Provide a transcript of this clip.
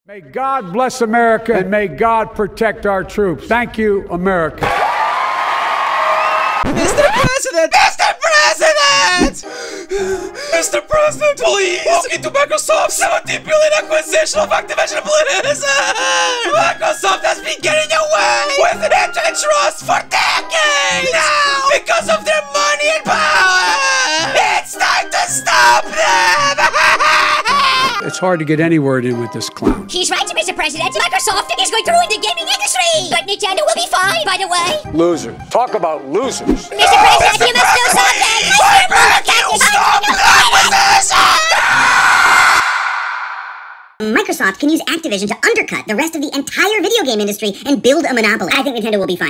May God bless America and may God protect our troops. Thank you, America. Mr. President! Mr. President! Mr. President, please! Look into Microsoft's $17 billion acquisition of Activision Blizzard! Microsoft has been getting away with an antitrust for decades! Now, because of their money and power, it's time to stop them! It's hard to get any word in with this clown. He's right, Mr. President. Microsoft is going to ruin the gaming industry. But Nintendo will be fine, by the way. Loser. Talk about losers. Mr. President, you must do something. Why can't you stop that with this? Microsoft can use Activision to undercut the rest of the entire video game industry and build a monopoly. I think Nintendo will be fine.